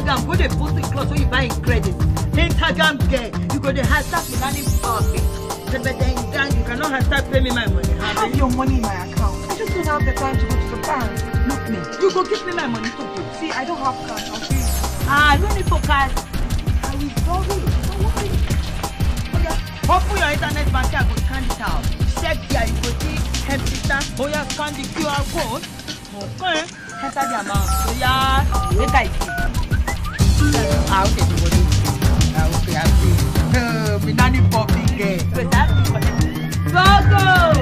Instagram, go dey post the clothes when you buy in credit. Instagram girl, you go dey hashtag me nanny public. You cannot hashtag pay me my money. I have your money in my account. I just don't have the time to go to the bank. Look me. You go give me my money to you. See, I don't have cash. I'll pay you. No need for cash. I will worry. Don't worry. Okay. Open your internet bank, I go scan it out. Check there, you go see empty stand. Oh yeah, scan the QR code. Okay. Enter the amount. So yeah, make I see. Okay, you go do. Okay, I see. Me nanny popping girl. Go go.